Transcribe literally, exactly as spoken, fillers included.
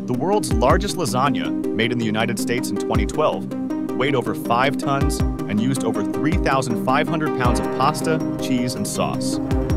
The world's largest lasagna, made in the United States in twenty twelve, weighed over five tons and used over three thousand five hundred pounds of pasta, cheese, and sauce.